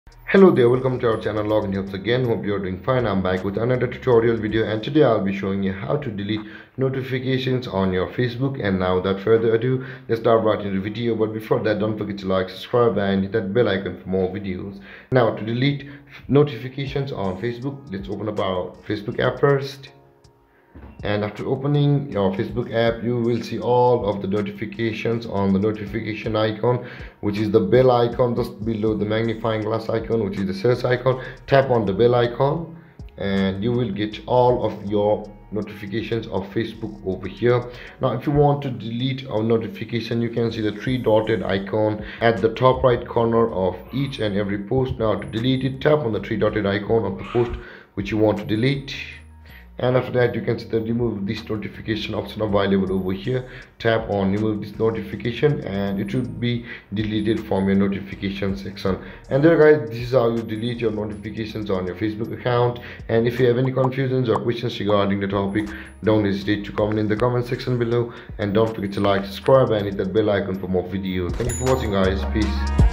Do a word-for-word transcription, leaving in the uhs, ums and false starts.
Hello there, welcome to our channel Login Helps again. Hope you're doing fine. I'm back with another tutorial video, and today I'll be showing you how to delete notifications on your Facebook. And now without further ado, let's start right into the video. But before that, don't forget to like, subscribe and hit that bell icon for more videos. Now to delete notifications on Facebook, let's open up our Facebook app first. And after opening your Facebook app, you will see all of the notifications on the notification icon, which is the bell icon just below the magnifying glass icon, which is the search icon. Tap on the bell icon and you will get all of your notifications of Facebook over here. Now if you want to delete our notification, you can see the three dotted icon at the top right corner of each and every post. Now to delete it, tap on the three dotted icon of the post which you want to delete, and after that you can see the remove this notification option available over here. Tap on remove this notification and it will be deleted from your notification section. And there guys, this is how you delete your notifications on your Facebook account. And if you have any confusions or questions regarding the topic, don't hesitate to comment in the comment section below, and don't forget to like, subscribe and hit that bell icon for more videos. Thank you for watching guys. Peace.